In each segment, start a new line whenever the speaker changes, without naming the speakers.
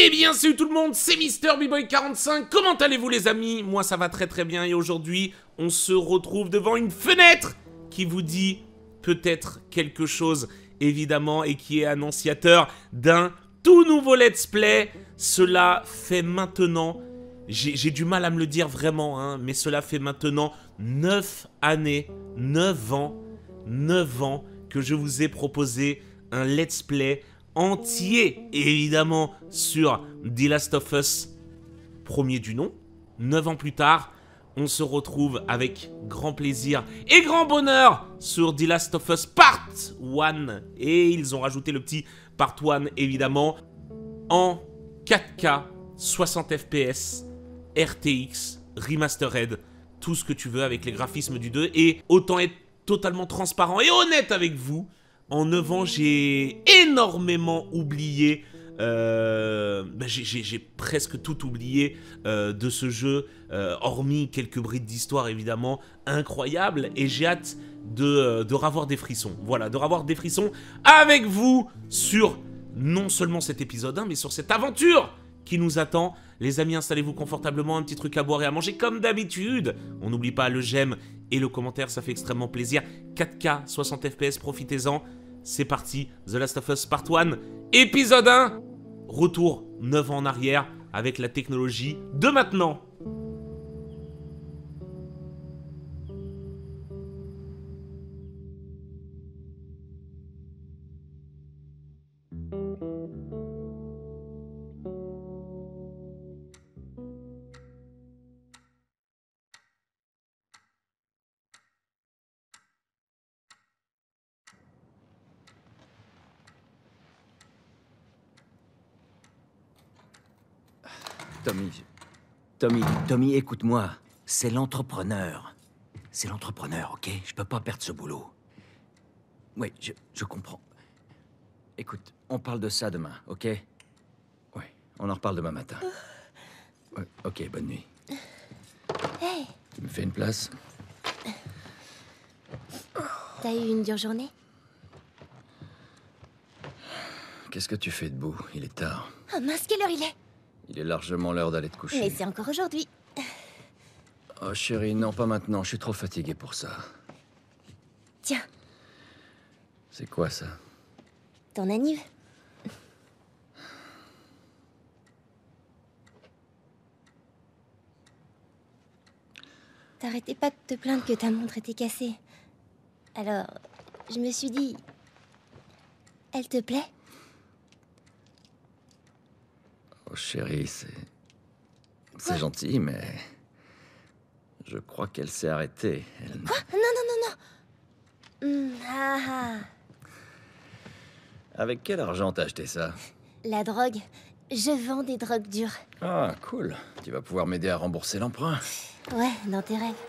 Eh bien salut tout le monde, c'est MrBboy45, comment allez-vous les amis? Moi ça va très bien et aujourd'hui on se retrouve devant une fenêtre qui vous dit peut-être quelque chose évidemment et qui est annonciateur d'un tout nouveau let's play. Cela fait maintenant, j'ai du mal à me le dire vraiment hein, mais cela fait maintenant 9 années, 9 ans que je vous ai proposé un let's play entier, évidemment, sur The Last of Us, premier du nom. 9 ans plus tard, on se retrouve avec grand plaisir et grand bonheur sur The Last of Us Part 1. Et ils ont rajouté le petit Part 1, évidemment, en 4K, 60 FPS, RTX, Remastered, tout ce que tu veux avec les graphismes du 2. Et autant être totalement transparent et honnête avec vous, en 9 ans, j'ai énormément oublié, j'ai presque tout oublié de ce jeu, hormis quelques brides d'histoire évidemment incroyables, et j'ai hâte de revoir des frissons, voilà, de revoir des frissons avec vous sur non seulement cet épisode 1, mais sur cette aventure qui nous attend. Les amis, installez-vous confortablement, un petit truc à boire et à manger comme d'habitude. On n'oublie pas le j'aime et le commentaire, ça fait extrêmement plaisir. 4K, 60 FPS, profitez-en. C'est parti, The Last of Us Part 1, épisode 1. Retour 9 ans en arrière avec la technologie de maintenant.
Tommy, écoute-moi. C'est l'entrepreneur. C'est l'entrepreneur, ok? Je peux pas perdre ce boulot. Oui, je comprends. Écoute, on parle de ça demain, ok? Ouais, on en reparle demain matin. Ouais, ok, bonne nuit.
Hey!
Tu me fais une place?
T'as eu une dure journée?
Qu'est-ce que tu fais debout? Il est tard.
Oh mince, quelle heure il est?
Il est largement l'heure d'aller te coucher.
Mais c'est encore aujourd'hui.
Oh chérie, non, pas maintenant. Je suis trop fatigué pour ça.
Tiens,
C'est quoi ça?
ton anniv. T'arrêtais pas de te plaindre que ta montre était cassée. Alors, je me suis dit... Elle te plaît?
Oh chérie, c'est gentil, mais... Je crois qu'elle s'est arrêtée. Elle...
Quoi? Non.
Avec quel argent t'as acheté ça?
La drogue. Je vends des drogues dures.
Ah, cool. Tu vas pouvoir m'aider à rembourser l'emprunt.
Ouais, dans tes rêves.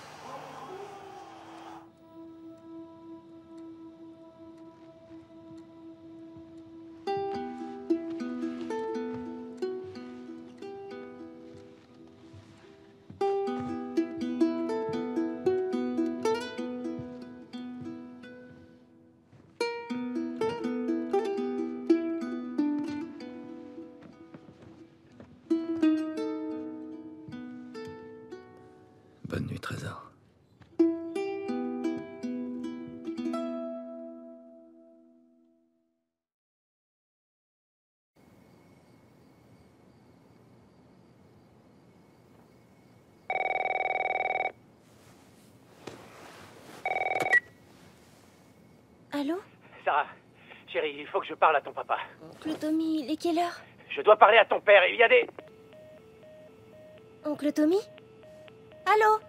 Bonne nuit, Trésor.
Allô?
Sarah, chérie, il faut que je parle à ton papa.
Oncle Tommy, il est quelle heure?
Je dois parler à ton père, il y a des...
Oncle Tommy? Allô?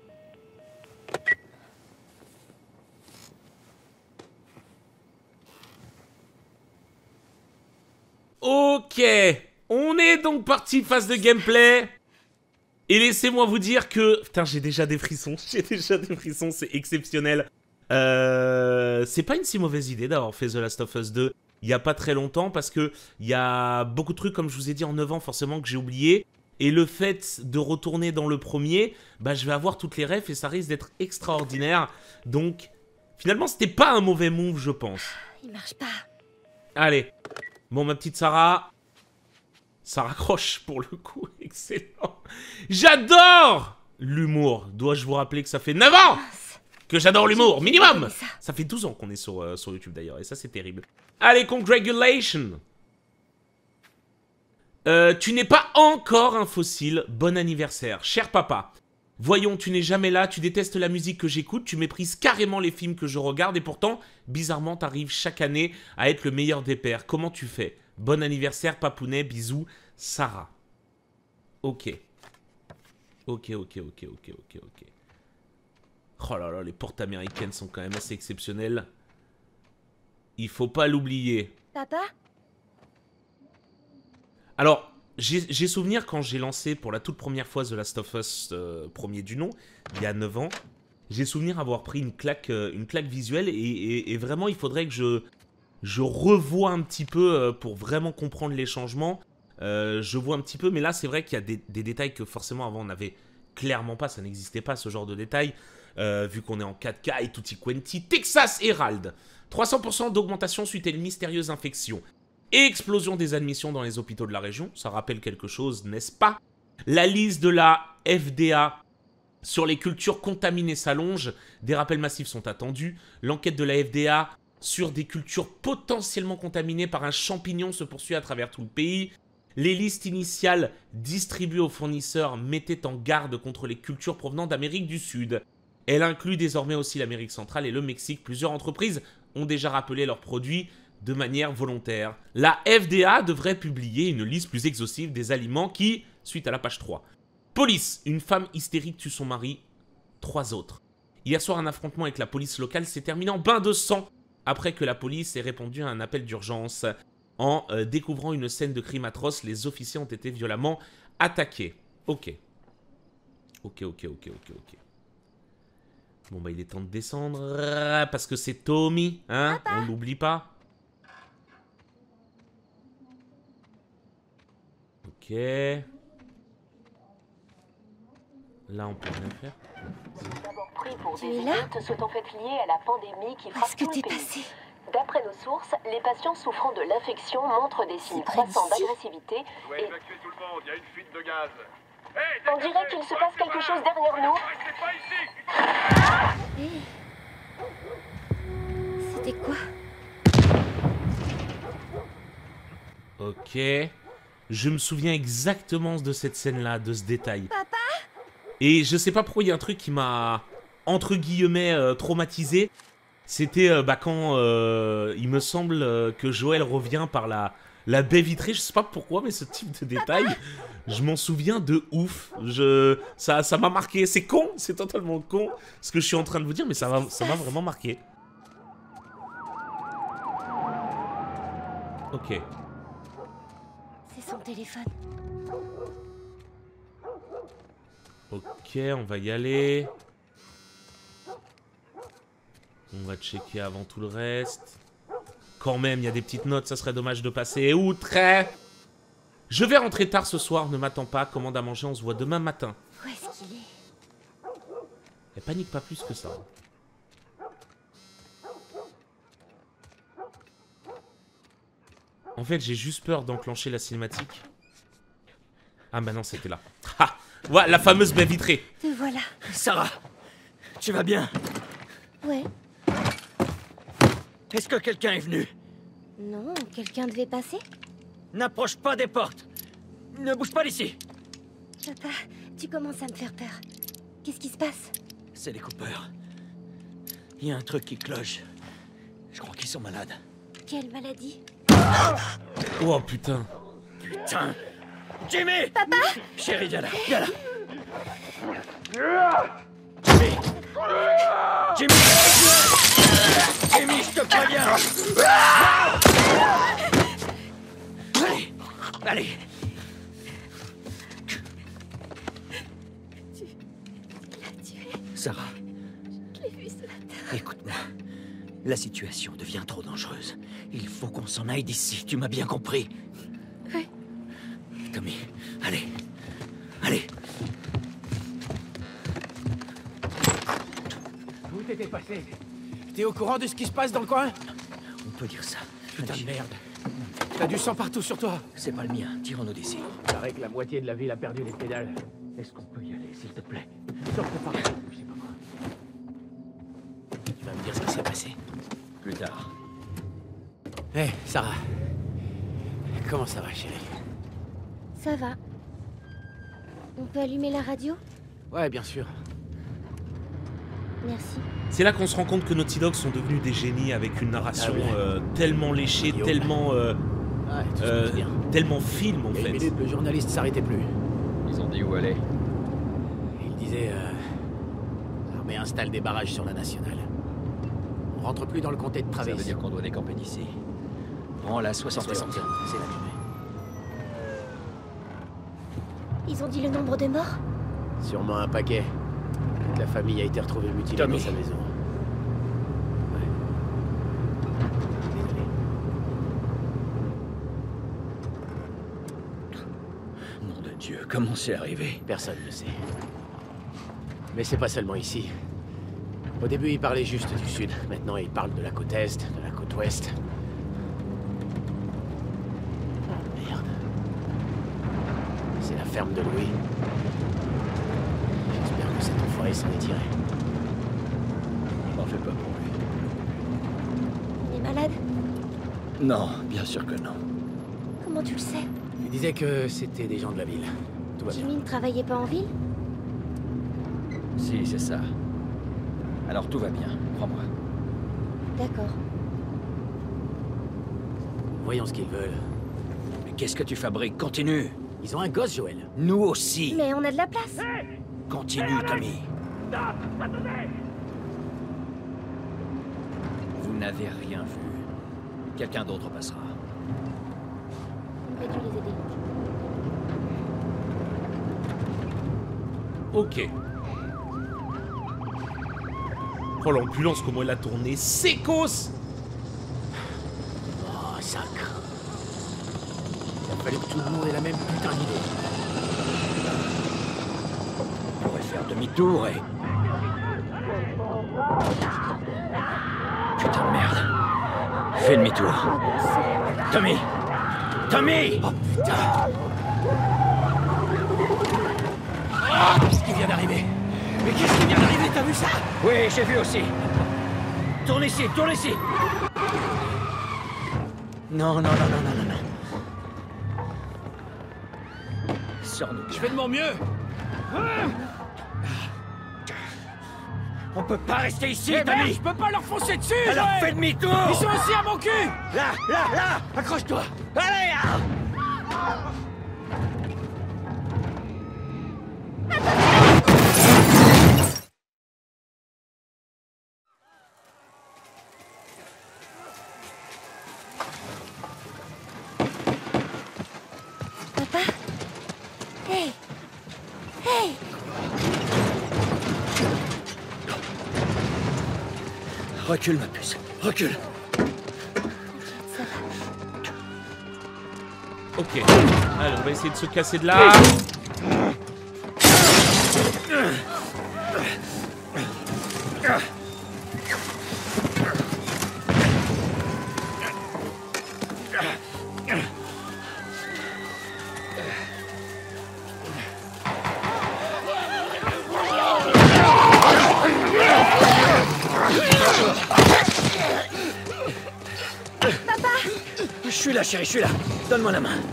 Ok, on est donc parti phase de gameplay. Et laissez-moi vous dire que... Putain, j'ai déjà des frissons, c'est exceptionnel. C'est pas une si mauvaise idée d'avoir fait The Last of Us 2 il y a pas très longtemps, parce que il y a beaucoup de trucs, comme je vous ai dit, en 9 ans forcément que j'ai oublié. Et le fait de retourner dans le premier, bah je vais avoir toutes les refs et ça risque d'être extraordinaire. Donc, finalement, c'était pas un mauvais move, je pense.
Il marche pas.
Allez. Bon, ma petite Sarah, Ça raccroche pour le coup, excellent. J'adore l'humour. Dois-je vous rappeler que ça fait 9 ans que j'adore l'humour, minimum. Ça fait 12 ans qu'on est sur YouTube d'ailleurs, et ça c'est terrible. Allez, congratulations. Tu n'es pas encore un fossile, bon anniversaire. Cher papa, voyons, tu n'es jamais là, tu détestes la musique que j'écoute, tu méprises carrément les films que je regarde, et pourtant, bizarrement, t'arrives chaque année à être le meilleur des pères. Comment tu fais? Bon anniversaire, papounet, bisous, Sarah. Ok. Ok. Oh là là, les portes américaines sont quand même assez exceptionnelles. Il faut pas l'oublier.
Papa?
Alors, j'ai souvenir quand j'ai lancé pour la toute première fois The Last of Us, premier du nom, il y a 9 ans, j'ai souvenir avoir pris une claque visuelle et vraiment il faudrait que je revoie un petit peu pour vraiment comprendre les changements. Je vois un petit peu, mais là c'est vrai qu'il y a des détails que forcément avant on n'avait clairement pas, ça n'existait pas ce genre de détails, vu qu'on est en 4K et tutti quanti. Texas Herald, 300% d'augmentation suite à une mystérieuse infection. Explosion des admissions dans les hôpitaux de la région, ça rappelle quelque chose, n'est-ce pas? La liste de la FDA sur les cultures contaminées s'allonge, des rappels massifs sont attendus, l'enquête de la FDA sur des cultures potentiellement contaminées par un champignon se poursuit à travers tout le pays, les listes initiales distribuées aux fournisseurs mettaient en garde contre les cultures provenant d'Amérique du Sud. Elle inclut désormais aussi l'Amérique centrale et le Mexique, plusieurs entreprises ont déjà rappelé leurs produits de manière volontaire. La FDA devrait publier une liste plus exhaustive des aliments qui, suite à la page 3. Police, une femme hystérique tue son mari, 3 autres. Hier soir, un affrontement avec la police locale s'est terminé en bain de sang après que la police ait répondu à un appel d'urgence. En découvrant une scène de crime atroce, les officiers ont été violemment attaqués. Ok. Bon bah il est temps de descendre, parce que c'est Tommy, hein, on l'oublie pas. Ok. Là, on peut rien faire.
Tu es là?
sont en fait liés à la pandémie qui frappe
Qu'est-ce que
tout le
t'es
pays.
passé?
D'après nos sources, les patients souffrant de l'infection montrent des signes croissants d'agressivité et
évacuer tout le monde, il y a une fuite de gaz.
on dirait qu'il se passe quelque chose derrière nous.
C'était quoi?
Ok. Je me souviens exactement de cette scène-là, de ce détail.
Papa?
Et je sais pas pourquoi il y a un truc qui m'a, entre guillemets, traumatisé. C'était quand il me semble que Joël revient par la baie vitrée. Je sais pas pourquoi, mais ce type de détail, je m'en souviens de ouf. Ça m'a marqué. C'est con, c'est totalement con ce que je suis en train de vous dire, mais ça m'a vraiment marqué. Ok.
C'est son téléphone.
Ok, on va y aller. On va checker avant tout le reste. Quand même, il y a des petites notes, ça serait dommage de passer outre. Je vais rentrer tard ce soir, ne m'attends pas. Commande à manger, on se voit demain matin.
Où est-ce qu'il est?
Elle panique pas plus que ça. En fait, j'ai juste peur d'enclencher la cinématique. Ah bah non, c'était là. Ah, voilà, la fameuse baie vitrée.
Te voilà.
Sarah, tu vas bien?
Ouais.
Est-ce que quelqu'un est venu?
Non, quelqu'un devait passer?
N'approche pas des portes. Ne bouge pas d'ici.
Papa, tu commences à me faire peur. Qu'est-ce qui se passe?
C'est les Cooper. Il y a un truc qui cloche. Je crois qu'ils sont malades.
Quelle maladie?
Oh putain.
Putain! Jimmy!
Papa!
Chérie, viens là, viens là! Jimmy! Jimmy! Jimmy, je te préviens! Allez! Allez!
Tu l'as tué.
Sarah,
Je l'ai vu ce matin.
écoute-moi. La situation devient trop dangereuse. Il faut qu'on s'en aille d'ici, tu m'as bien compris?
Oui.
Tommy, allez! Allez!
Où t'étais passé? T'es au courant de ce qui se passe dans le coin?
On peut dire ça.
Putain de merde.
T'as du sang partout sur toi.
C'est pas le mien. Tirons-nous d'ici.
Il paraît que la moitié de la ville a perdu les pédales. Est-ce qu'on peut y aller, s'il te plaît? Sors-toi par là, je sais pas quoi. Tu vas me dire ce qui s'est passé.
Plus tard.
Hé, Sarah. Comment ça va, chérie?
Ça va. On peut allumer la radio?
Ouais, bien sûr.
Merci.
C'est là qu'on se rend compte que Naughty Dog sont devenus des génies avec une narration tellement léchée,
Guillaume.
tellement
Ouais, tout se passe bien.
tellement film en
Il y a
fait.
une minute, le journaliste s'arrêtait plus.
Ils ont dit où aller.
Il disait, l'armée installe des barrages sur la nationale. On rentre plus dans le comté de
Ça
Travis.
veut dire qu'on doit décamper d'ici. Prends la 61.
61, c'est la durée.
Ils ont dit le nombre de morts?
Sûrement un paquet. Toute la famille a été retrouvée mutilée
Tommy.
dans sa maison. Ouais. Désolé.
Nom de Dieu, comment c'est arrivé?
Personne ne sait. Mais c'est pas seulement ici. Au début, il parlait juste du sud. Maintenant, il parle de la côte est, de la côte ouest. Merde. C'est la ferme de Louis. J'espère que cet enfoiré s'en est tiré.
M'en fais pas pour lui.
Il est malade?
Non, bien sûr que non.
Comment tu le sais?
Il disait que c'était des gens de la ville. Tout va bien.
Jimmy ne travaillait pas en ville?
Si, c'est ça. Alors tout va bien, crois-moi.
D'accord.
Voyons ce qu'ils veulent.
Mais qu'est-ce que tu fabriques? Continue.
Ils ont un gosse, Joël.
Nous aussi.
Mais on a de la place.
Continue, Tommy. Vous n'avez rien vu. Quelqu'un d'autre passera.
On aurait dû les aider.
Ok. Oh l'ambulance, comment elle a tourné. Sécos.
Oh, sacre. Il a fallu que tout le monde ait la même putain d'idée.
On pourrait faire demi-tour et... Putain de merde. Fais demi-tour. Tommy! Tommy!
Oh putain. Ah, qu'est-ce qui vient d'arriver? Mais qu'est-ce qui vient d'arriver? T'as vu ça?
Oui, j'ai vu aussi. Tourne ici, tourne ici.
Non, non, non, non, non, non, non.
Sors-nous.
Je fais de mon mieux.
On peut pas rester ici,
Mais merde,
Tommy.
je peux pas leur foncer dessus.
Alors
Joël.
fais demi-tour.
Ils sont aussi à mon cul.
Là, là, là.
Accroche-toi.
Allez, ah.
Papa? Hey! Hey!
Recule, ma puce. Recule.
Ça va.
Ok. Allez, on va essayer de se casser de là.
Je suis là, chérie, je suis là. Donne-moi la main.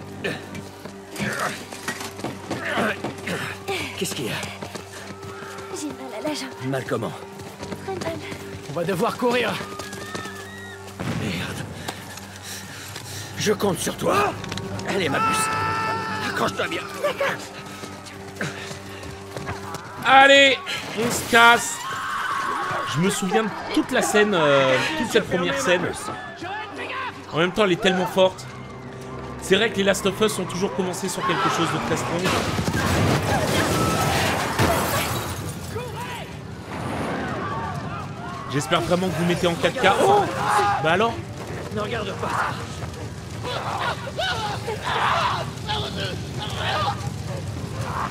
Qu'est-ce qu'il y a?
J'ai mal à la jambe.
Mal comment?
Très mal.
On va devoir courir.
Merde. Je compte sur toi. Allez, ma puce. Accroche-toi bien.
Allez, on se casse. Je me souviens de toute la scène, toute cette première scène. En même temps, elle est tellement forte. C'est vrai que les Last of Us ont toujours commencé sur quelque chose de très strong. J'espère vraiment que vous mettez en 4K. Oh, bah alors?
Ne regarde pas.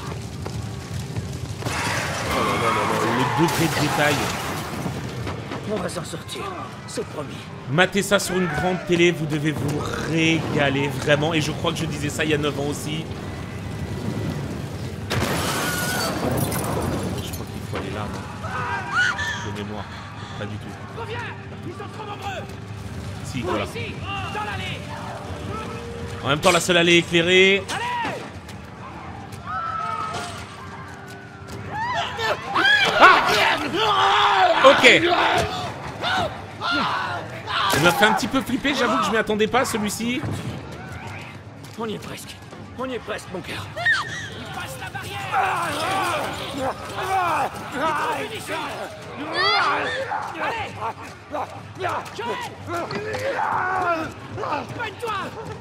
Le degré de détail.
On va s'en sortir, c'est promis.
Matez ça sur une grande télé, vous devez vous régaler, vraiment. Et je crois que je disais ça il y a 9 ans aussi. Je crois qu'il faut aller là, non? De mémoire. Pas du tout.
Reviens! Ils sont trop nombreux!
Si, voilà.
Ici! Dans l'allée!
En même temps, la seule allée éclairée. Ok. Il m'a fait un petit peu flipper, j'avoue que je m'y attendais pas celui-ci.
On y est presque. On y est presque, mon cœur.
Il passe la barrière! Allez! Joël! Pointe-toi!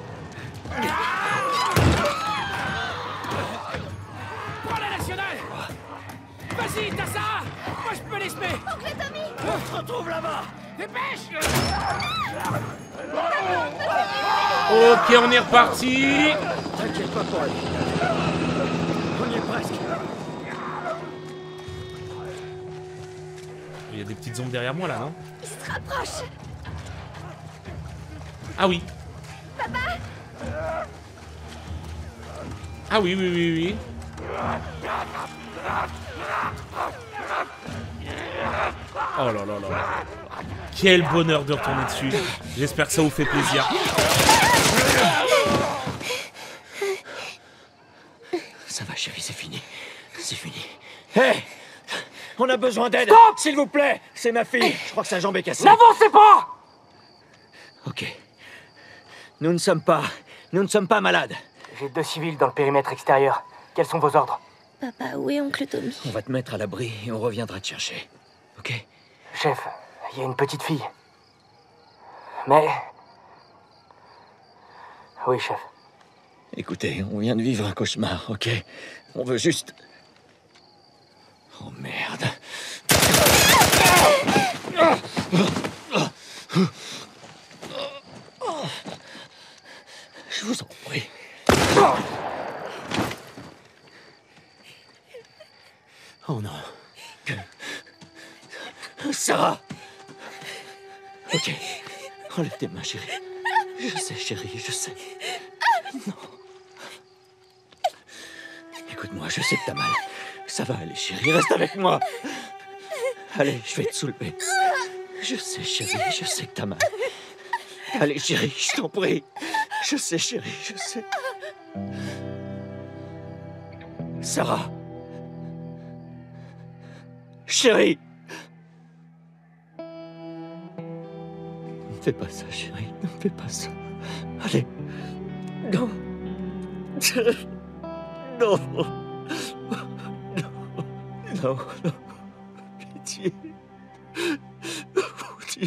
Prends la nationale! Vas-y, t'as ça! Moi je peux l'espérer!
Oncle Tommy!
On se retrouve là-bas.
Dépêche!
Ok, on est reparti.
T'inquiète pas pour elle. On y est presque.
Il y a des petites ombres derrière moi là, non?
Il se rapproche!
Ah oui. Ah oui, oui, oui, oui. Oh là là là là. Quel bonheur de retourner dessus. J'espère que ça vous fait plaisir.
Ça va, chérie, c'est fini. C'est fini. Hé! On a besoin d'aide. Stop! S'il vous plaît! C'est ma fille. Je crois que sa jambe est cassée.
N'avancez pas!
Ok. Nous ne sommes pas malades.
J'ai 2 civils dans le périmètre extérieur. Quels sont vos ordres?
Papa, où est oncle Tommy?
On va te mettre à l'abri et on reviendra te chercher. Ok?
Chef, il y a une petite fille. Mais... Oui, chef.
Écoutez, on vient de vivre un cauchemar, ok? On veut juste... Oh merde. Je vous en prie. Oh non. Sarah! Ok. Enlève tes mains, chérie. Je sais, chérie, je sais. Non. Écoute-moi, je sais que t'as mal. Ça va aller, chérie, reste avec moi. Allez, je vais te soulever. Je sais, chérie, je sais que t'as mal. Allez, chérie, je t'en prie. Je sais, chérie, je sais. Sarah. Chérie. Ne fais pas ça, chérie. Ne fais pas ça. Allez. Non. Non. Non, non. Pitié. Mon Dieu.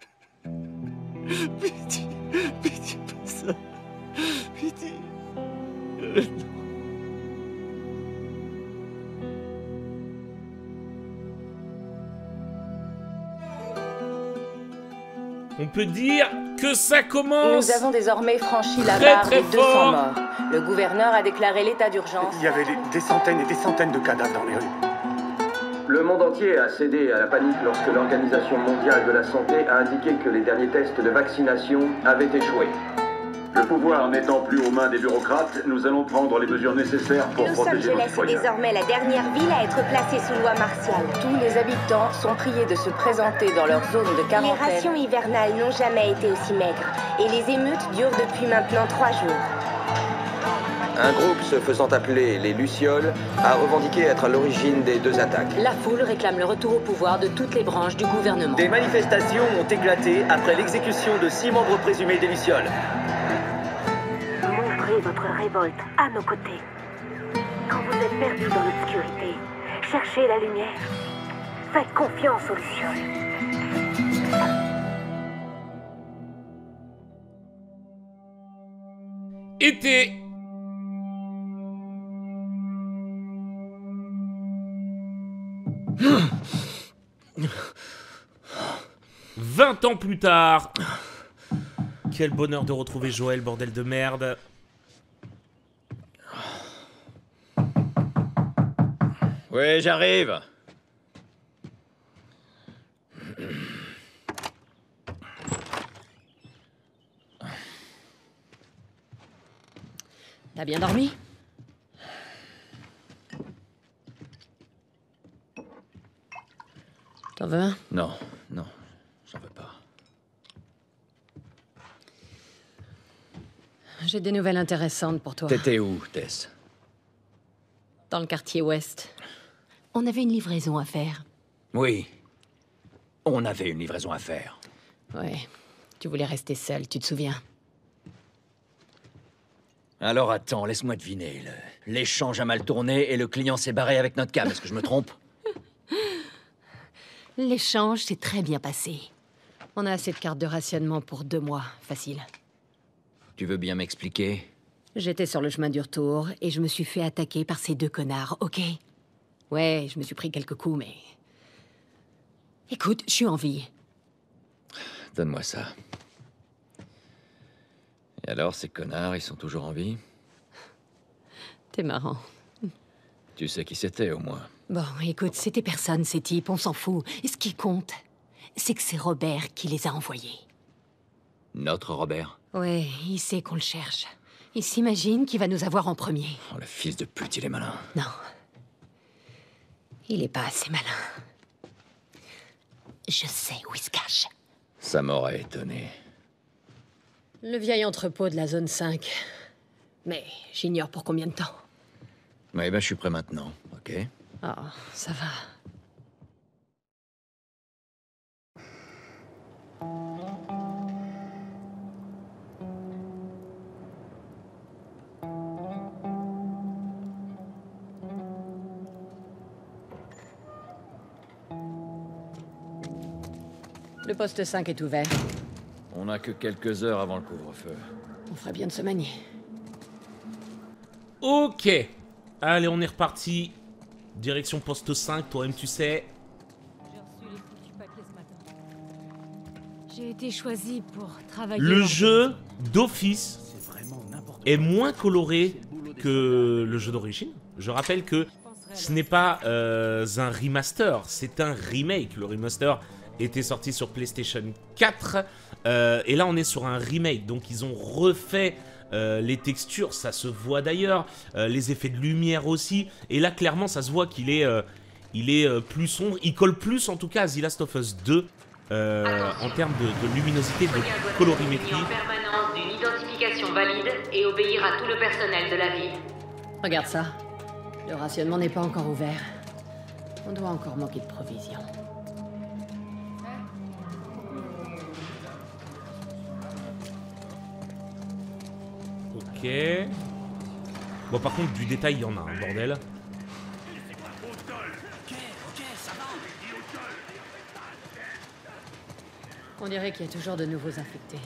Pitié. Pitié, pas ça. Pitié. Non.
On peut dire que ça commence.
Nous avons désormais franchi la
Très,
barre
très
des 200
fort.
morts. Le gouverneur a déclaré l'état d'urgence.
Il y avait des centaines et des centaines de cadavres dans les rues.
Le monde entier a cédé à la panique lorsque l'Organisation mondiale de la santé a indiqué que les derniers tests de vaccination avaient échoué.
Le pouvoir n'étant plus aux mains des bureaucrates, nous allons prendre les mesures nécessaires pour
Los
protéger nos
Angeles est
citoyens.
désormais la dernière ville à être placée sous loi martiale.
Tous les habitants sont priés de se présenter dans leur zone de
Les
quarantaine.
rations hivernales n'ont jamais été aussi maigres. Et les émeutes durent depuis maintenant 3 jours.
Un groupe se faisant appeler les Lucioles a revendiqué être à l'origine des 2 attaques.
La foule réclame le retour au pouvoir de toutes les branches du gouvernement.
Des manifestations ont éclaté après l'exécution de 6 membres présumés des Lucioles.
Montrez votre révolte à nos côtés. Quand vous êtes perdu dans l'obscurité, cherchez la lumière. Faites confiance aux Lucioles.
Été. « 20 ans plus tard. Quel bonheur de retrouver Joël, bordel de merde.
Oui, j'arrive.
T'as bien dormi? T'en veux un?
Non, non, j'en veux pas.
J'ai des nouvelles intéressantes pour toi.
T'étais où, Tess?
Dans le quartier ouest. On avait une livraison à faire.
Oui. On avait une livraison à faire.
Ouais. Tu voulais rester seul, tu te souviens?
Alors attends, laisse-moi deviner. L'échange a mal tourné et le client s'est barré avec notre cam. Est-ce que je me trompe?
L'échange s'est très bien passé. On a assez de cartes de rationnement pour 2 mois. Facile.
Tu veux bien m'expliquer?
J'étais sur le chemin du retour et je me suis fait attaquer par ces 2 connards, ok? Ouais, je me suis pris quelques coups, mais... Écoute, je suis en vie.
Donne-moi ça. Et alors, ces connards, ils sont toujours en vie?
T'es marrant.
Tu sais qui c'était, au moins.
Bon, écoute, c'était personne, ces types, on s'en fout. Et ce qui compte, c'est que c'est Robert qui les a envoyés.
Notre Robert?
Ouais, il sait qu'on le cherche. Il s'imagine qu'il va nous avoir en premier.
Oh, le fils de pute, il est malin.
Non. Il est pas assez malin. Je sais où il se cache.
Ça m'aurait étonné.
Le vieil entrepôt de la zone 5. Mais j'ignore pour combien de temps.
Ouais, ben je suis prêt maintenant, ok?
Oh, ça va. Le poste 5 est ouvert.
On n'a que quelques heures avant le couvre-feu.
On ferait bien de se manier.
Ok. Allez, on est reparti. Direction poste 5, toi-même tu sais.
J'ai reçu les foutus papiers ce matin. J'ai été choisi pour travailler...
Le jeu d'office est moins coloré que le jeu d'origine. Je rappelle que ce n'est pas un remaster, c'est un remake. Le remaster était sorti sur PlayStation 4 et là on est sur un remake, donc ils ont refait les textures, ça se voit d'ailleurs, les effets de lumière aussi, et là clairement ça se voit qu'il est, plus sombre, il colle plus en tout cas à The Last of Us 2 en termes de luminosité, de colorimétrie.
En permanence d'une identification valide et obéir à tout le personnel de la ville.
Regarde ça, le rationnement n'est pas encore ouvert. On doit encore manquer de provisions.
Ok. Bon, par contre, du détail, il y en a, un bordel.
On dirait qu'il y a toujours de nouveaux infectés.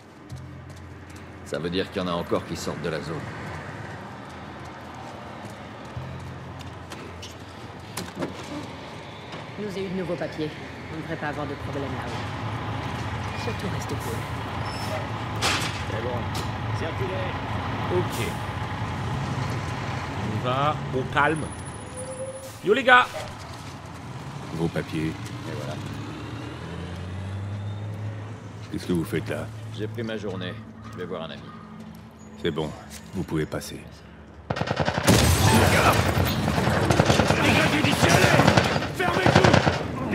Ça veut dire qu'il y en a encore qui sortent de la zone.
Nous avons eu de nouveaux papiers. On ne devrait pas avoir de problème là-haut. Surtout restez cool.
C'est bon. Circulez.
Ok. On y va, au calme. Yo les gars.
Vos papiers.
Et voilà.
Qu'est-ce que vous faites là?
J'ai pris ma journée. Je vais voir un ami.
C'est bon, vous pouvez passer.
Les gars judiciaires, fermez tout.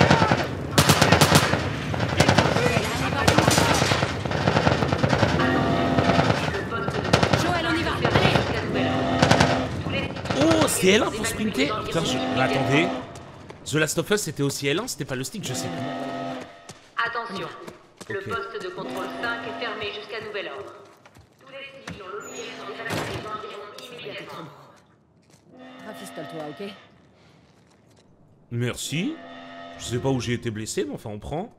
Joël, on y va. Allez.
Oh, c'est L1 pour sprinter. Putain, attendez. The Last of Us, c'était aussi L1, c'était pas le stick, je sais plus.
Attention, le poste de contrôle 5 est fermé jusqu'à nouvel ordre. Tous les civils ont l'obligation d'évacuer les environs immédiatement.
Rafistole-toi, ok?
Merci. Je sais pas où j'ai été blessé, mais enfin, on prend.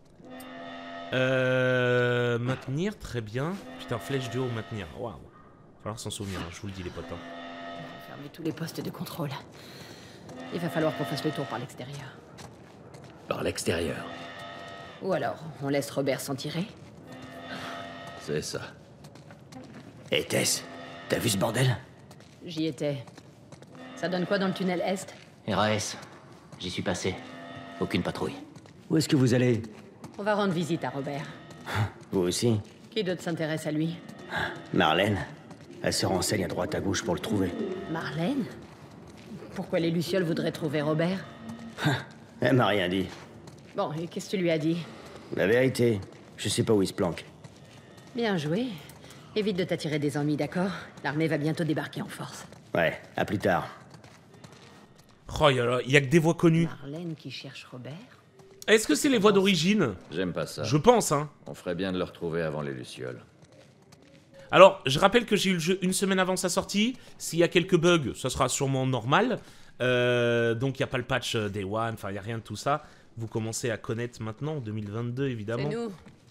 Maintenir, très bien. Putain, flèche de haut, maintenir. Waouh. Falloir s'en souvenir, hein, je vous le dis, les potes.
Fermer tous les postes de contrôle. Il va falloir qu'on fasse le tour par l'extérieur.
Par l'extérieur.
Ou alors, on laisse Robert s'en tirer?
C'est ça.
Hé Tess, t'as vu ce bordel?
J'y étais. Ça donne quoi dans le tunnel Est?
RAS, j'y suis passé. Aucune patrouille. Où est-ce que vous allez?
On va rendre visite à Robert.
Vous aussi?
Qui d'autre s'intéresse à lui?
Marlène?
Elle se renseigne à droite à gauche pour le trouver.
Marlène? Pourquoi les Lucioles voudraient trouver Robert?
Elle m'a rien dit.
Bon, et qu'est-ce que tu lui as dit?
La vérité, je sais pas où il se planque.
Bien joué. Évite de t'attirer des ennuis, d'accord? L'armée va bientôt débarquer en force.
Ouais, à plus tard.
Oh, il y a que des voix connues.
Marlène qui cherche Robert?
Est-ce que c'est les voix d'origine?
J'aime pas ça.
Je pense, hein.
On ferait bien de le retrouver avant les Lucioles.
Alors, je rappelle que j'ai eu le jeu une semaine avant sa sortie. S'il y a quelques bugs, ça sera sûrement normal. Donc, il n'y a pas le patch Day One, enfin, il n'y a rien de tout ça. Vous commencez à connaître maintenant, en 2022, évidemment.
C'est nous.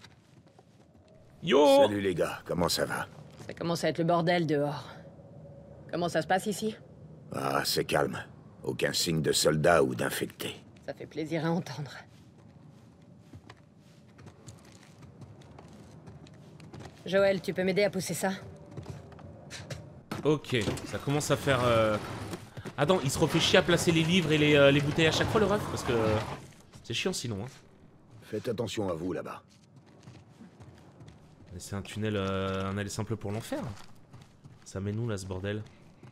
Yo!
Salut les gars, comment ça va?
Ça commence à être le bordel dehors. Comment ça se passe ici?
Ah, c'est calme. Aucun signe de soldats ou d'infectés.
Ça fait plaisir à entendre. Joël, tu peux m'aider à pousser ça?
Ok, ça commence à faire... Attends, il se refait chier à placer les livres et les bouteilles à chaque fois, le ref? Parce que... c'est chiant sinon, hein.
Faites attention à vous, là-bas.
Mais c'est un tunnel, un aller simple pour l'enfer. Ça mène où, là, ce bordel?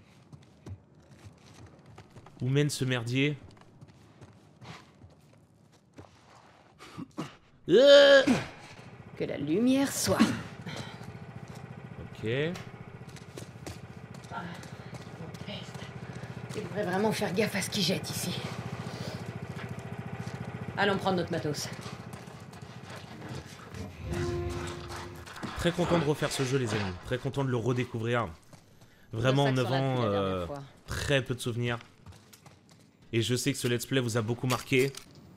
Où mène ce merdier?
Que la lumière soit.
Ok.
Tu devrais vraiment faire gaffe à ce qu'ils jettent ici. Allons prendre notre matos.
Très content de refaire ce jeu, les amis. Très content de le redécouvrir. Vraiment, en 9 ans, très peu de souvenirs. Et je sais que ce let's play vous a beaucoup marqué.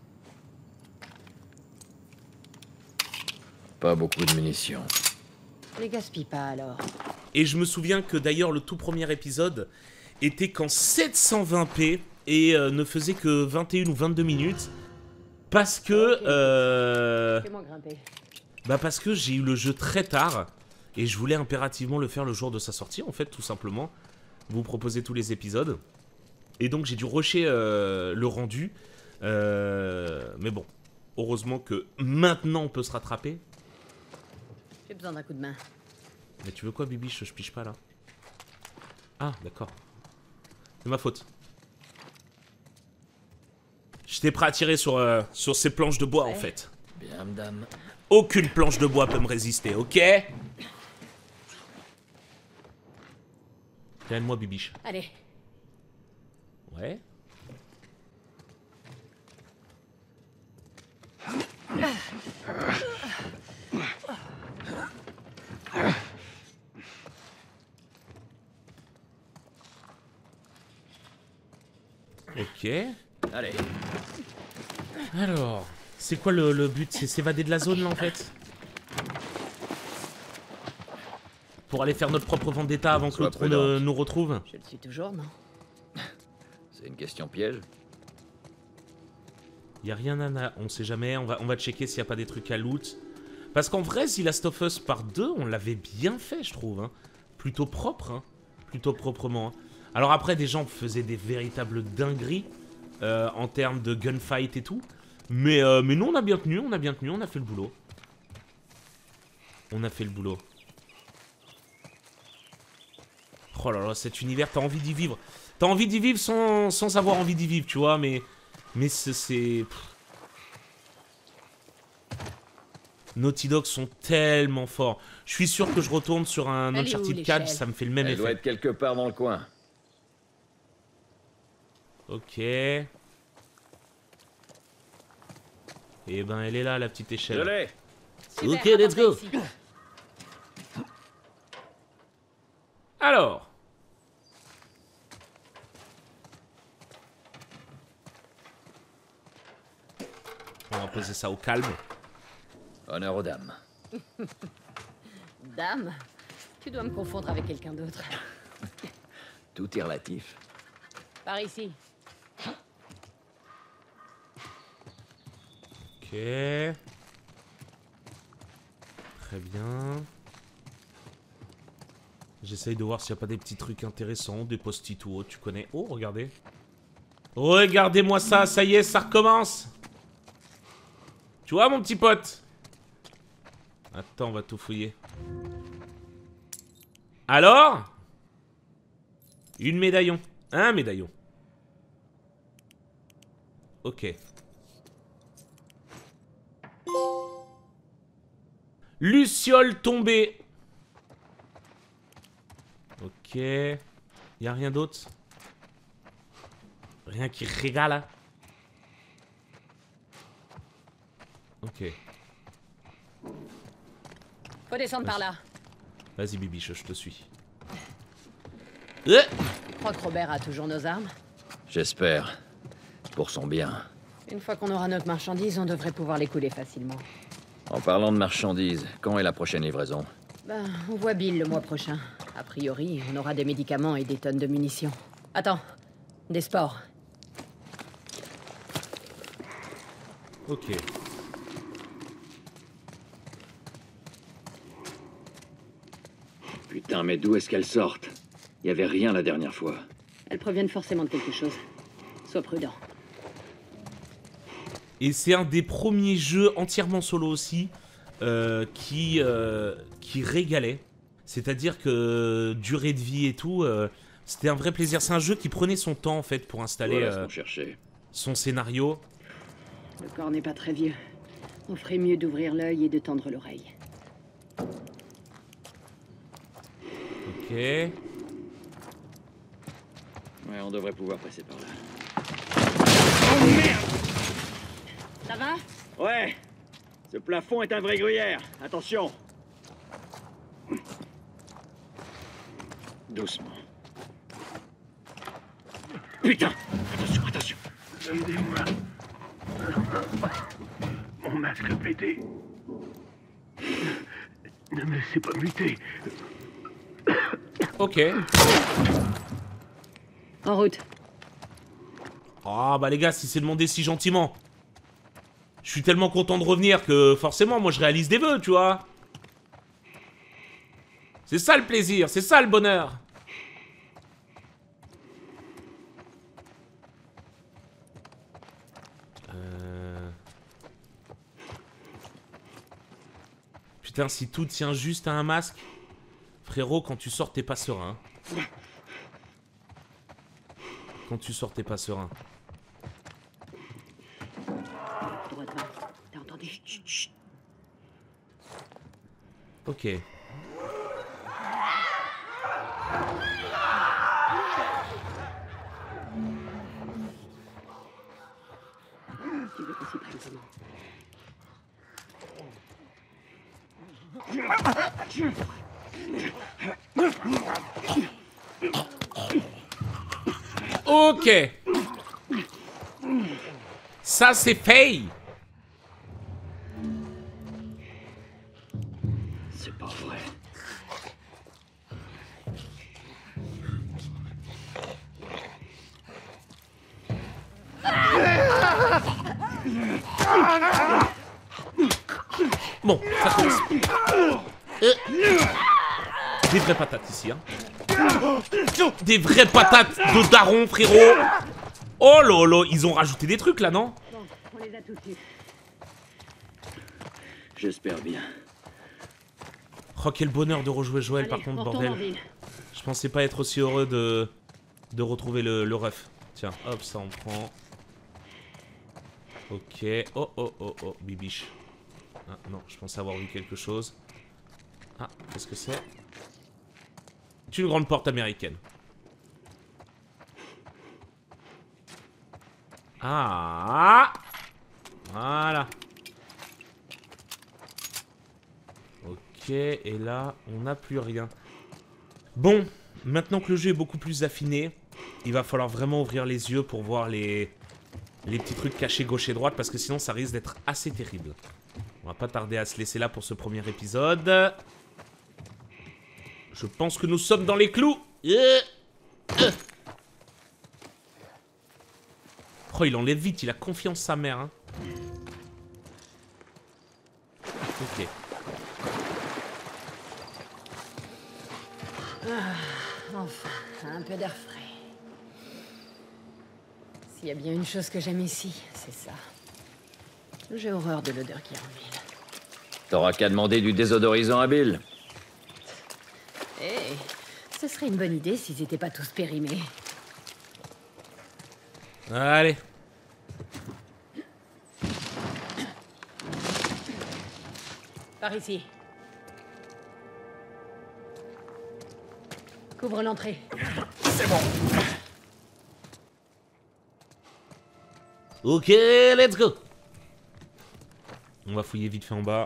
Pas beaucoup de munitions.
Les gaspille pas alors.
Et je me souviens que d'ailleurs le tout premier épisode était qu'en 720p et ne faisait que 21 ou 22 minutes. Parce que...
Fais-moi grimper.
Bah parce que j'ai eu le jeu très tard. Et je voulais impérativement le faire le jour de sa sortie, en fait, tout simplement. Vous proposez tous les épisodes. Et donc j'ai dû rusher le rendu. Mais bon, heureusement que maintenant on peut se rattraper.
J'ai besoin d'un coup de main.
Mais tu veux quoi, Bibiche? Je pige pas là. Ah, d'accord. C'est ma faute. J'étais prêt à tirer sur ces planches de bois, en fait.
Bien, madame.
Aucune planche de bois peut me résister, ok? Viens-moi, Bibiche.
Allez.
Ouais. Ok.
Allez.
Alors, c'est quoi le but? C'est s'évader de la zone là en fait? Pour aller faire notre propre vendetta avant que l'autre nous retrouve?
Je le suis toujours, non?
C'est une question piège.
Y'a rien à... On sait jamais, on va checker s'il n'y a pas des trucs à loot. Parce qu'en vrai, The Last of Us Part 2, on l'avait bien fait, je trouve. Hein. Plutôt propre, hein. Plutôt proprement. Hein. Alors après, des gens faisaient des véritables dingueries en termes de gunfight et tout. Mais nous, on a bien tenu, on a fait le boulot. On a fait le boulot. Oh là là, cet univers, t'as envie d'y vivre. T'as envie d'y vivre sans avoir envie d'y vivre, tu vois, mais c'est... Naughty Dog sont tellement forts. Je suis sûr que je retourne sur un Uncharted 4, ça me fait le même effet.
Elle doit être quelque part dans le coin.
Ok. Et ben elle est là, la petite échelle.
Je l'ai.
Ok, let's go. Alors. On va poser ça au calme.
Honneur aux dames.
Dame? Tu dois me confondre avec quelqu'un d'autre.
Tout est relatif.
Par ici.
Ok. Très bien. J'essaye de voir s'il n'y a pas des petits trucs intéressants, des post-it ou autre, tu connais. Oh, regardez. Regardez-moi ça, ça y est, ça recommence. Tu vois, mon petit pote? Attends, on va tout fouiller. Alors? Une médaillon. Un médaillon. Ok. Luciole tombée. Ok. Y'a rien d'autre? Rien qui régale. Ok.
Faut descendre par là.
Vas-y, Bibiche, je te suis.
Tu crois que Robert a toujours nos armes?
J'espère. Pour son bien.
Une fois qu'on aura notre marchandise, on devrait pouvoir les couler facilement.
En parlant de marchandises, quand est la prochaine livraison?
Ben, on voit Bill le mois prochain. A priori, on aura des médicaments et des tonnes de munitions. Attends, des sports.
Ok.
Putain, mais d'où est-ce qu'elles sortent? Y avait rien la dernière fois.
Elles proviennent forcément de quelque chose. Sois prudent.
Et c'est un des premiers jeux entièrement solo aussi qui régalait. C'est-à-dire que durée de vie et tout, c'était un vrai plaisir. C'est un jeu qui prenait son temps en fait pour installer son scénario.
Le corps n'est pas très vieux. On ferait mieux d'ouvrir l'œil et de tendre l'oreille.
Ok.
Ouais, on devrait pouvoir passer par là.
Oh merde! Ça va?
Ouais. Ce plafond est un vrai gruyère. Attention. Doucement. Putain! Attention, attention.
Aidez-moi. Mon masque a pété. Ne me laissez pas muter.
Ok.
En route.
Ah bah les gars, si c'est demandé si gentiment. Je suis tellement content de revenir que forcément, moi je réalise des vœux, tu vois. C'est ça le plaisir, c'est ça le bonheur. Putain, si tout tient juste à un masque, frérot, quand tu sors, t'es pas serein. Quand tu sors, t'es pas serein.
Droit devant. T'as entendu? Chut, chut.
Ok.
Tu veux qu'on s'y prenne comment?
Ok. Ça, c'est Faye.
C'est pas vrai.
Bon, ça commence. Des vraies patates ici, hein. Des vraies patates de daron, frérot. Oh lolo, ils ont rajouté des trucs là, non?
Bon, on les a tous eus.
J'espère bien.
Oh, quel bonheur de rejouer Joël, par contre, bordel. Je pensais pas être aussi heureux de retrouver le ref. Tiens, hop, ça on prend. Ok. Oh, oh, oh, oh, bibiche. Ah, non, je pensais avoir vu quelque chose. Ah, qu'est-ce que c'est? C'est une grande porte américaine. Ah! Voilà. Ok, et là, on n'a plus rien. Bon, maintenant que le jeu est beaucoup plus affiné, il va falloir vraiment ouvrir les yeux pour voir les petits trucs cachés gauche et droite, parce que sinon ça risque d'être assez terrible. On va pas tarder à se laisser là pour ce premier épisode. Je pense que nous sommes dans les clous. Oh, il enlève vite, il a confiance sa mère. Hein. Ok.
Ah, enfin, un peu d'air frais. S'il y a bien une chose que j'aime ici, c'est ça. J'ai horreur de l'odeur qui est en ville.
T'auras qu'à demander du désodorisant à Bill.
Hé, Ce serait une bonne idée s'ils étaient pas tous périmés.
Allez.
Par ici. Couvre l'entrée.
C'est bon. Ok, let's go. On va fouiller vite fait en bas.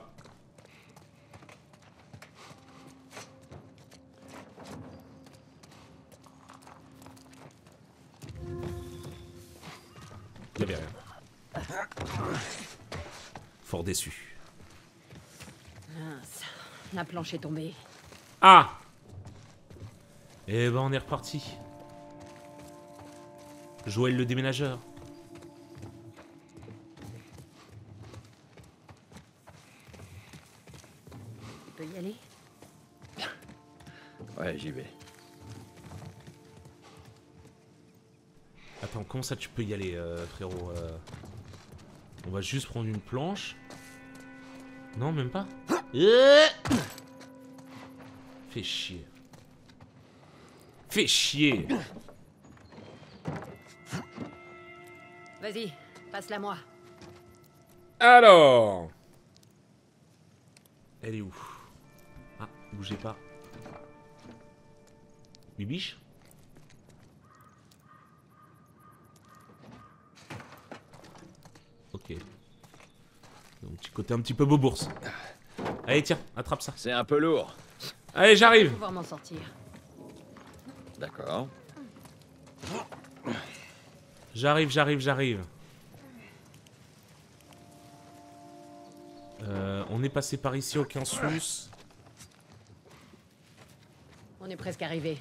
Il n'y avait rien. Fort déçu.
Mince, la planche est tombée.
Ah! Eh ben on est reparti. Joël le déménageur.
Tu peux y aller?
Ouais, j'y vais.
Attends, comment ça tu peux y aller, frérot? On va juste prendre une planche. Non, même pas. Fais chier. Fais chier.
Vas-y, passe-la moi.
Alors. Elle est où? Ah, bougez pas. Bibiche? Ok. Donc petit côté un petit peu bourse. Allez tiens, attrape ça.
C'est un peu lourd.
Allez, j'arrive.
Pouvoir m'en sortir.
D'accord.
J'arrive. On est passé par ici, aucun souci.
On est presque arrivé.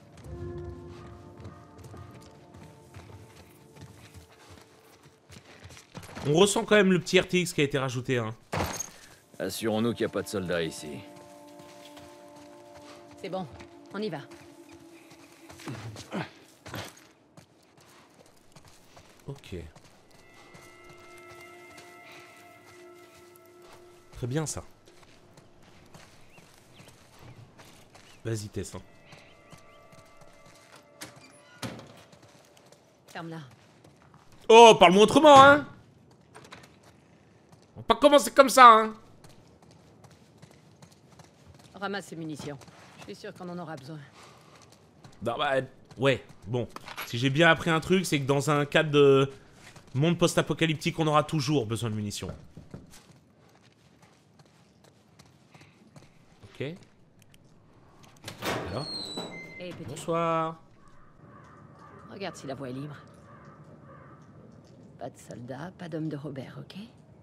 On ressent quand même le petit RTX qui a été rajouté. Hein.
Assurons-nous qu'il n'y a pas de soldats ici.
C'est bon, on y va.
Ok. Très bien ça. Vas-y, Tess. Hein.
Ferme-la.
Oh, parle-moi autrement, hein. On va pas commencer comme ça, hein.
Ramasse ces munitions. Je suis sûr qu'on en aura besoin.
Non, bah, ouais, bon. Si j'ai bien appris un truc, c'est que dans un cadre de monde post-apocalyptique, on aura toujours besoin de munitions. Ok. Alors.
Hey, petit.
Bonsoir.
Regarde si la voie est libre. Pas de soldats, pas d'homme de Robert, ok?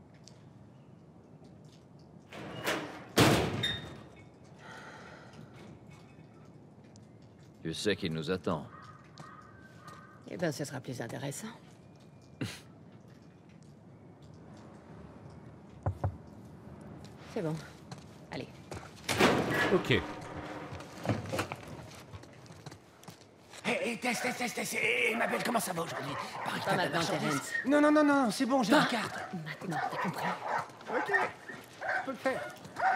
Tu sais qu'il nous attend.
Eh ben, ce sera plus intéressant. C'est bon. Allez.
Ok.
Hé, Tess, ma belle, comment ça va aujourd'hui?
Pas maintenant, Terence.
Non, c'est bon, j'ai la carte.
Maintenant, t'as compris.
Ok, je peux le faire.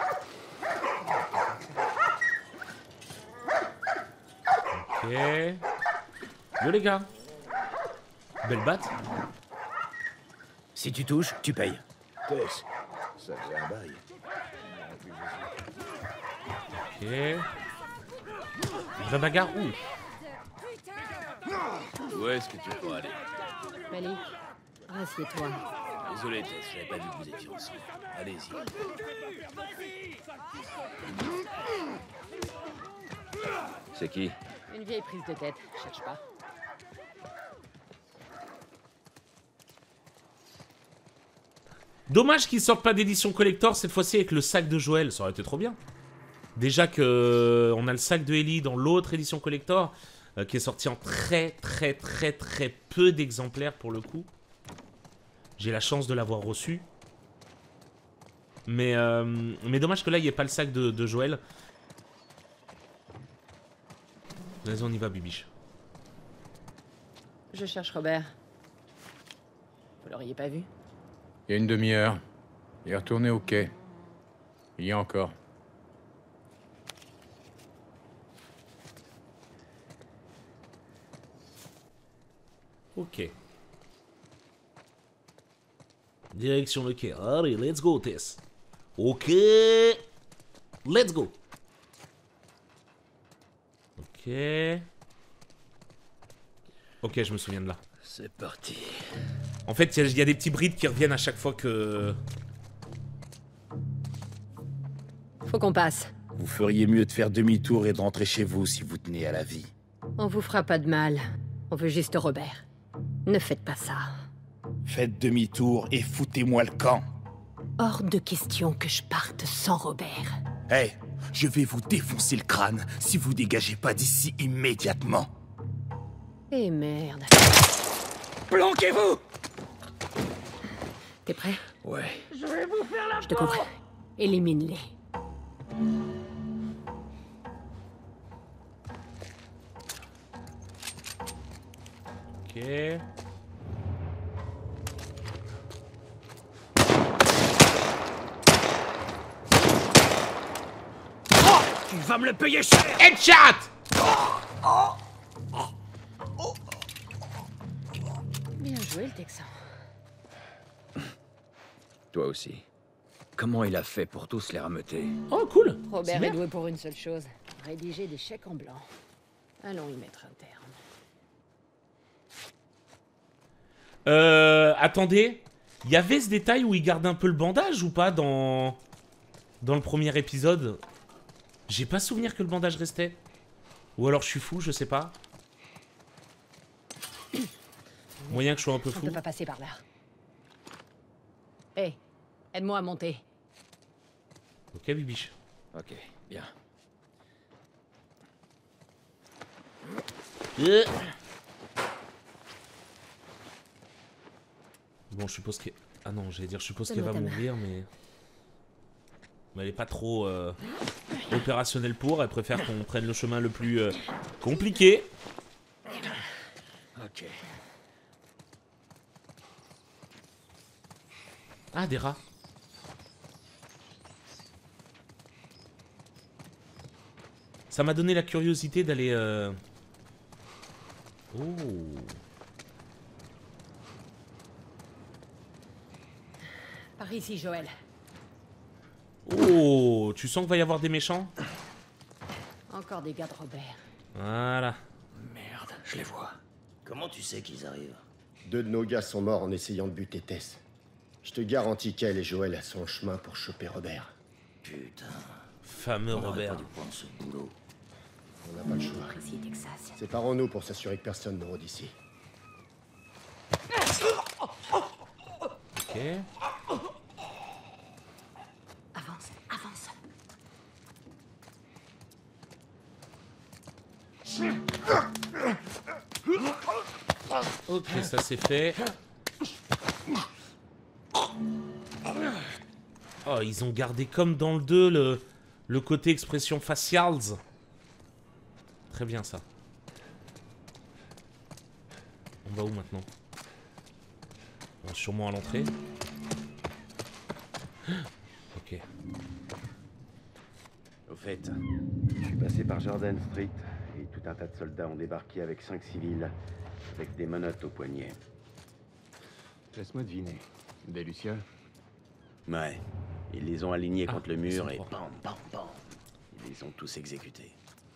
Ok. Yo les gars. Belle batte.
Si tu touches, tu payes.
Tess, ça faisait un bail.
Ok. Vraie bagarre où?
Où est-ce que tu peux aller?
Mali, rassieds-toi.
Désolé, Tess, j'avais pas vu que vous étiez ensemble. Allez-y. C'est qui?
Une vieille prise de tête, cherche pas.
Dommage qu'ils sortent pas d'édition collector cette fois-ci avec le sac de Joël, ça aurait été trop bien. Déjà que on a le sac de Ellie dans l'autre édition collector qui est sorti en très peu d'exemplaires pour le coup. J'ai la chance de l'avoir reçu. Mais dommage que là il n'y ait pas le sac de Joël. Vas-y, on y va, Bibiche.
Je cherche Robert. Vous l'auriez pas vu?
Il y a une demi-heure. Il est retourné au quai. Il y a encore.
Ok. Direction le quai. Allez, let's go, Tess. Ok. Let's go. Ok. Ok, je me souviens de là.
C'est parti.
En fait, il y a des petits brides qui reviennent à chaque fois que...
Faut qu'on passe.
Vous feriez mieux de faire demi-tour et de rentrer chez vous si vous tenez à la vie.
On vous fera pas de mal. On veut juste Robert. Ne faites pas ça.
Faites demi-tour et foutez-moi le camp.
Hors de question que je parte sans Robert.
Hé, je vais vous défoncer le crâne si vous dégagez pas d'ici immédiatement.
Eh merde.
Planquez-vous!
T'es prêt?
Ouais.
Je vais vous faire la
Je te couvre. Élimine-les.
Ok.
Tu vas me le payer cher!
Headshot!
Bien joué, le Texan.
Toi aussi. Comment il a fait pour tous les rameuter?
Oh, cool.
Robert est doué pour une seule chose. Rédiger des chèques en blanc. Allons y mettre un terme.
Attendez. Il y avait ce détail où il garde un peu le bandage ou pas dans le premier épisode? J'ai pas souvenir que le bandage restait. Ou alors je suis fou, je sais pas. Moyen que je sois un peu fou.
On peut pas passer par là. Hé, aide-moi à monter.
Ok, bibiche.
Ok, bien.
Bon, je suppose qu'elle... Ah non, j'allais dire, je suppose qu'elle va mourir, mais... Mais elle est pas trop opérationnelle pour. Elle préfère qu'on prenne le chemin le plus compliqué.
Ok.
Ah, des rats. Ça m'a donné la curiosité d'aller... Oh.
Par ici, Joël.
Oh, tu sens qu'il va y avoir des méchants?
Encore des gars de Robert.
Voilà.
Merde, je les vois.
Comment tu sais qu'ils arrivent?
2 de nos gars sont morts en essayant de buter Tess. Je te garantis qu'elle et Joël sont en chemin pour choper Robert.
Putain.
Fameux Robert.
Du point ce boulot.
On n'a pas le choix.
Texas.
Séparons-nous pour s'assurer que personne ne rôde ici.
Ok.
Avance, avance.
Ok, ça c'est fait. Oh, ils ont gardé comme dans le 2 le côté expression facials. Très bien ça. On va où maintenant? On va sûrement à l'entrée. Ok.
Au fait, je suis passé par Jordan Street et tout un tas de soldats ont débarqué avec 5 civils avec des menottes au poignet.
Laisse-moi deviner. Des lucioles?
Ouais. Ils les ont alignés contre le mur et
103.
bam, bam, bam. Ils les ont tous exécutés.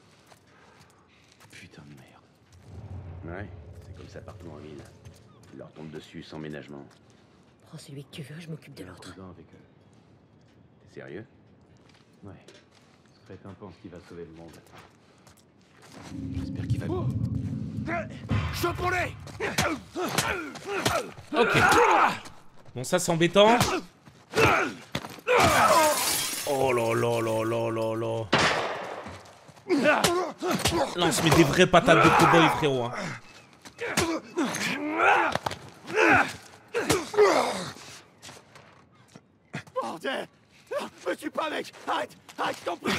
Putain de merde.
Ouais, c'est comme ça partout en ville. Ils leur tombent dessus sans ménagement.
Prends celui que tu veux, je m'occupe de l'autre.
Avec eux.
T'es sérieux?
Ouais. Ce crétin pense qu'il va sauver le monde. J'espère qu'il va...
Chopons-les!
Ok. Bon, ça c'est embêtant. Oh là là là là là là. Là, on se met des vraies patates de cow-boy, frérot. Hein.
Bordel! Me tue pas, mec! Arrête! Arrête, je t'en prie!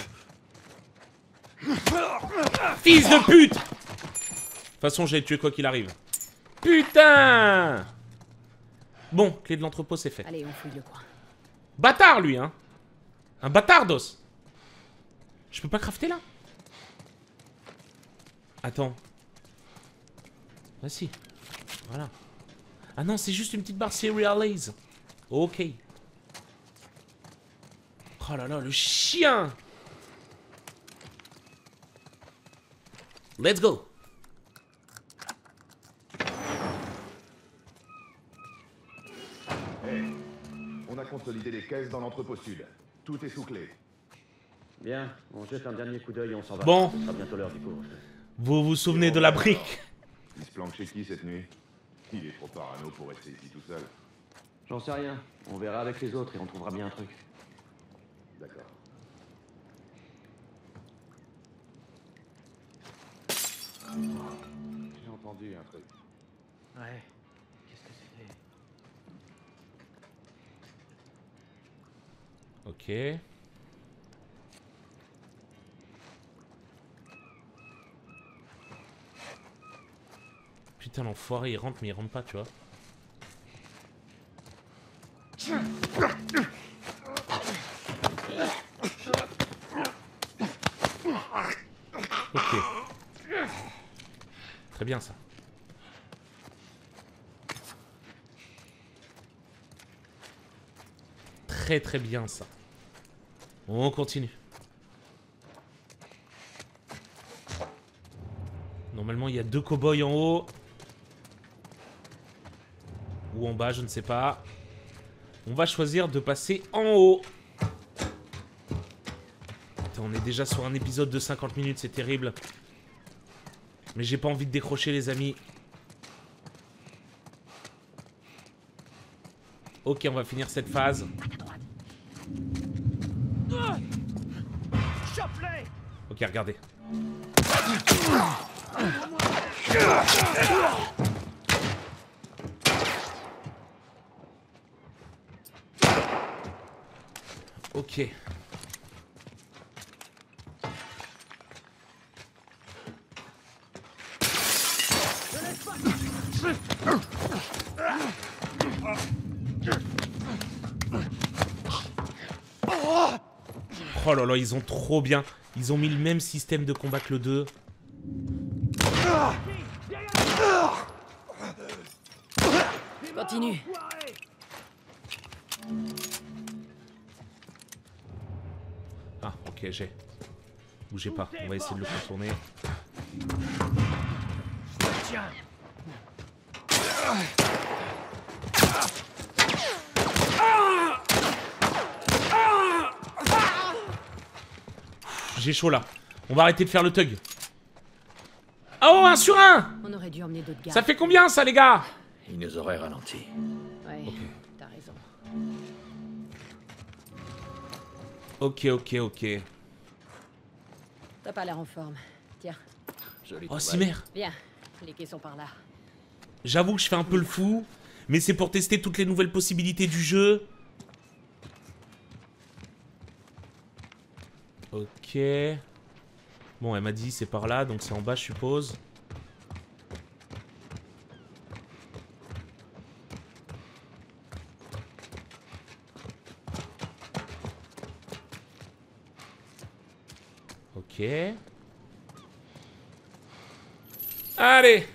Fils de pute! De toute façon, j'ai tué quoi qu'il arrive. Putain! Bon, clé de l'entrepôt, c'est fait.
Allez, on fouille le coin.
Bâtard, lui, hein. Un bâtardos. Je peux pas crafter, là? Attends. Ah, si. Voilà. Ah non, c'est juste une petite barre Serialize. Ok. Oh là là, le chien. Let's go.
Hey, on a consolidé les caisses dans l'entrepôt sud. Tout est sous clé.
Bien, on jette un dernier coup d'œil et on s'en va.
Bon.
Ce sera bientôt l'heure du cours.
Vous vous souvenez de la brique?
Il se planque chez qui cette nuit? Il est trop parano pour rester ici tout seul.
J'en sais rien. On verra avec les autres et on trouvera bien un truc.
D'accord. J'ai entendu un truc.
Ouais. Qu'est-ce que c'était?
Ok. Putain, l'enfoiré, il rentre, mais il rentre pas, tu vois. Ok. Très bien, ça. Très très bien, ça. On continue. Normalement, il y a 2 cow-boys en haut. Ou en bas, je ne sais pas. On va choisir de passer en haut. Putain, on est déjà sur un épisode de 50 minutes, c'est terrible. Mais j'ai pas envie de décrocher, les amis. Ok, on va finir cette phase. Ok, regardez. Ok. Oh là là, ils ont trop bien. Ils ont mis le même système de combat que le 2.
Continue.
Ah, ok, j'ai. Bougez pas, on va essayer de le contourner. J'ai chaud là. On va arrêter de faire le thug. Oh, 1 sur 1.
On aurait dû emmener d'autres gars.
Ça fait combien ça, les gars?
Il nous aurait ralenti.
Ouais,
ok.
T'as raison.
Ok, ok, ok.
T'as pas l'air en forme. Tiens.
Oh, Cimer.
Viens, les quais sont par là.
J'avoue que je fais un peu le fou, mais c'est pour tester toutes les nouvelles possibilités du jeu. Ok. Bon, elle m'a dit c'est par là, donc c'est en bas, je suppose. Ok. Allez.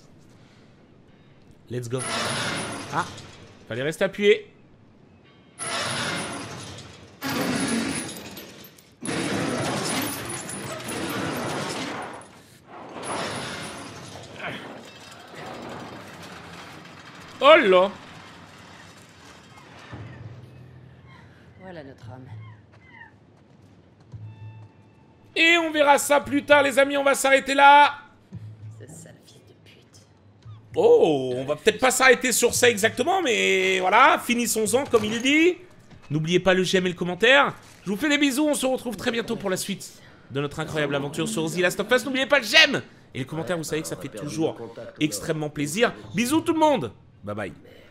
Let's go. Ah, fallait rester appuyé. Oh là!
Voilà notre homme.
Et on verra ça plus tard, les amis, on va s'arrêter là.
Ce sale fils de pute.
Oh, on va peut-être pas s'arrêter sur ça exactement, mais voilà, finissons-en comme il dit. N'oubliez pas le j'aime et le commentaire. Je vous fais des bisous, on se retrouve très bientôt pour la suite de notre incroyable aventure sur The Last of Us. N'oubliez pas le j'aime et le commentaire, vous savez que ça fait toujours extrêmement plaisir. Bisous tout le monde. Bye bye.